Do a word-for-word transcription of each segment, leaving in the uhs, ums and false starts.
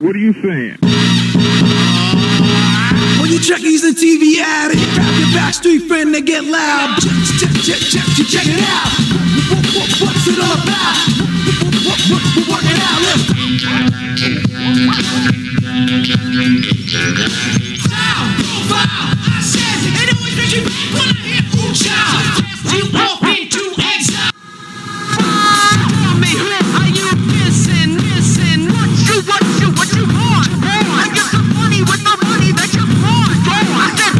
What are you saying? When you checkies and T V ad and you grab your backstreet friend and get loud. Check, check, check, check, check, check it out. What, what, what's it all about? What, what, what, we're working out. Let's Sound, profile, I said, it always makes you back when I hear ooh child. You walk into exile. Tell me, are you missing, missing? What you, what you, what you want? I get some money with the money that you want. I said,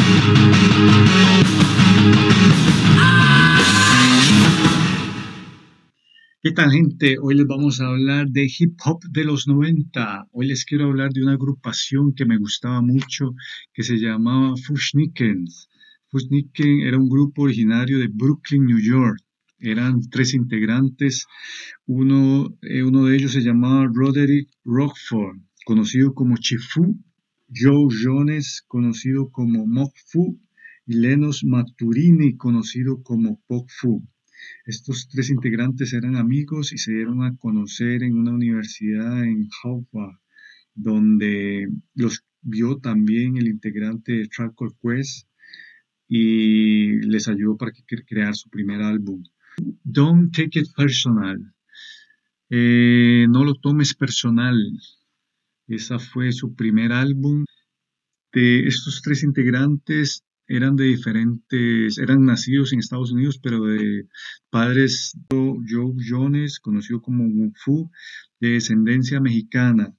¿Qué tal, gente? Hoy les vamos a hablar de hip hop de los noventa. Hoy les quiero hablar de una agrupación que me gustaba mucho que se llamaba Fushnikens. Fushniken era un grupo originario de Brooklyn, New York. Eran tres integrantes. Uno, eh, uno de ellos se llamaba Roderick Rockford, conocido como Chifu, Joe Jones, conocido como Mock Fu, y Lenos Maturini, conocido como Pop Fu. Estos tres integrantes eran amigos y se dieron a conocer en una universidad en Harvard, donde los vio también el integrante de Tribe Called Quest y les ayudó para que crear su primer álbum. Don't take it personal. Eh, no lo tomes personal. Ese fue su primer álbum. De estos tres integrantes eran de diferentes, eran nacidos en Estados Unidos, pero de padres Joe Jones, conocido como Wung Fu, de descendencia mexicana,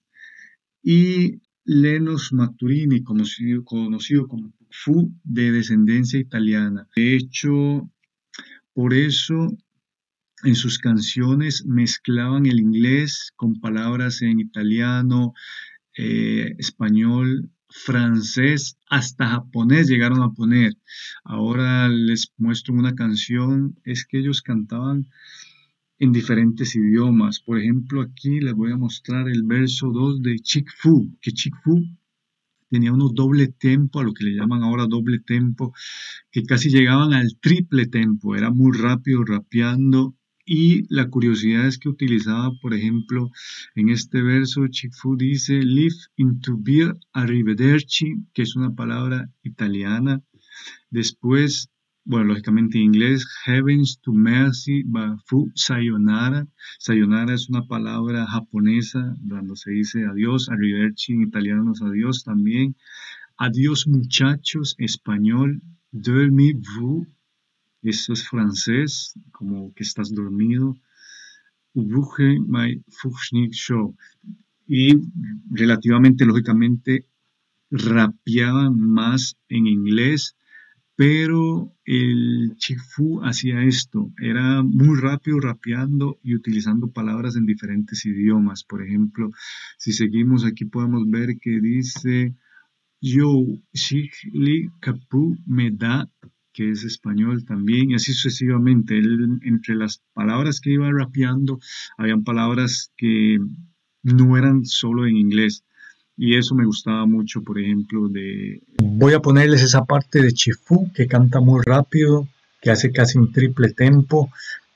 y Lenos Maturini, conocido, conocido como Fu, de descendencia italiana. De hecho, por eso en sus canciones mezclaban el inglés con palabras en italiano, eh, español, francés, hasta japonés llegaron a poner. Ahora les muestro una canción, es que ellos cantaban en diferentes idiomas. Por ejemplo, aquí les voy a mostrar el verso dos de Chick Fu, que Chick Fu tenía unos doble tempo, a lo que le llaman ahora doble tempo, que casi llegaban al triple tempo, era muy rápido rapeando. Y la curiosidad es que utilizaba, por ejemplo, en este verso, Chick Fu dice, live into beer arrivederci, que es una palabra italiana. Después, bueno, lógicamente en inglés, heavens to mercy, fu sayonara. Sayonara es una palabra japonesa, cuando se dice adiós, arrivederci en italiano es adiós también. Adiós muchachos, español, dormez-vous. Eso es francés, como que estás dormido. Ubuche my Fushnik show. Y relativamente, lógicamente, rapeaban más en inglés, pero el Chick Fu hacía esto. Era muy rápido rapeando y utilizando palabras en diferentes idiomas. Por ejemplo, si seguimos aquí podemos ver que dice Yo, Shikli Kapu me da, que es español también, y así sucesivamente. Él, entre las palabras que iba rapeando, habían palabras que no eran solo en inglés, y eso me gustaba mucho. Por ejemplo, de... voy a ponerles esa parte de Chifu, que canta muy rápido, que hace casi un triple tempo,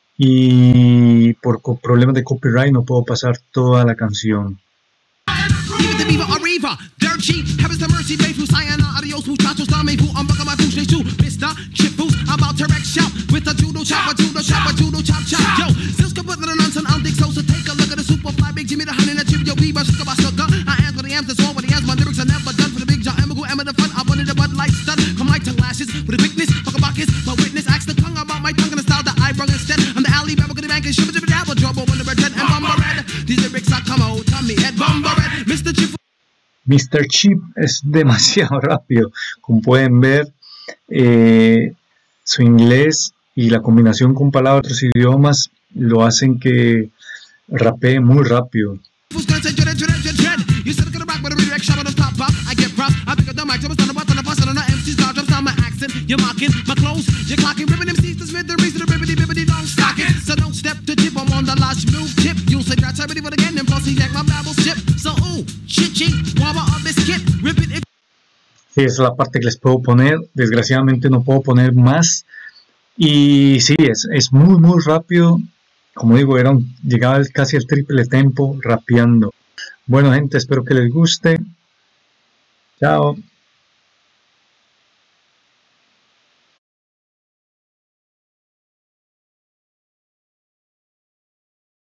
y por problemas de copyright no puedo pasar toda la canción. mister Chip es demasiado rápido, como pueden ver. Eh, su inglés y la combinación con palabras de otros idiomas lo hacen que rapee muy rápido. Sí, esa es la parte que les puedo poner. Desgraciadamente no puedo poner más. Y sí, es, es muy muy rápido. Como digo, era un, llegaba casi al triple tempo rapeando. Bueno, gente, espero que les guste. Chao.